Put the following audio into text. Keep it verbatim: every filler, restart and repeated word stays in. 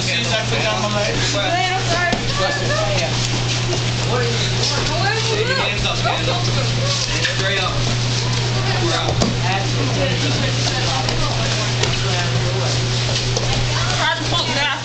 shoes I put down my leg. Bueno, sorry. Keep your hands up, hands up. Hands straight up. We're out. Try to poke that.